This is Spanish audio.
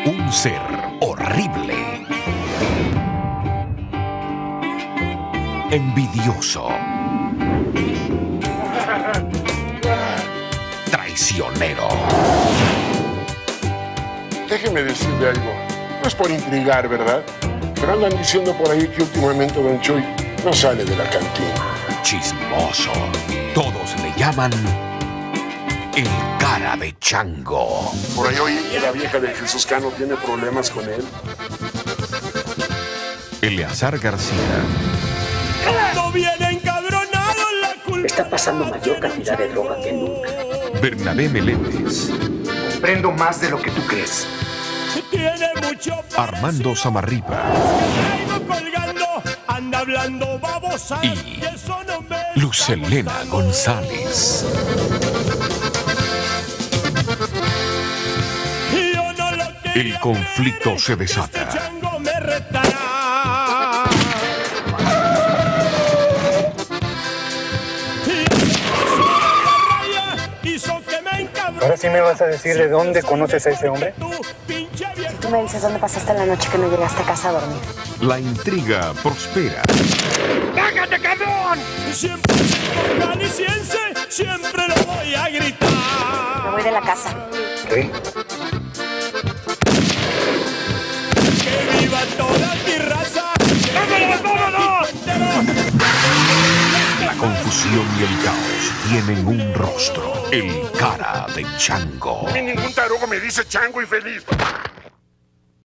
Un ser horrible, envidioso, traicionero. Déjeme decirle algo. No es por intrigar, ¿verdad? Pero andan diciendo por ahí que últimamente Don Chuy no sale de la cantina. Chismoso. Todos le llaman el cara de chango. Por ahí oí que la vieja de Jesús Cano tiene problemas con él. Eleazar García. Cuando viene encabronado la culpa. Está pasando mayor cantidad de droga que nunca. Bernabé Meléndez. Comprendo más de lo que tú crees. Tiene mucho Armando Samarripa. traigo colgando, anda hablando babosa. Y eso no me Lucelena González. Yo no lo quería El conflicto ver, se desata. este chango me retará. Hizo que me encabronara. Ahora sí me vas a decir de dónde conoces a ese hombre. Tú, pinche viejo. Tú me dices dónde pasaste la noche que no llegaste a casa a dormir. La intriga prospera. ¡Bájate, cabrón! Siempre soy jalisciense, siempre lo voy a gritar. Me voy de la casa. ¿Qué? ¡Que viva toda mi raza! ¡Vámonos, vámonos! La confusión y el caos tienen un rostro. El cara de chango. A mí ningún tarugo me dice chango y feliz.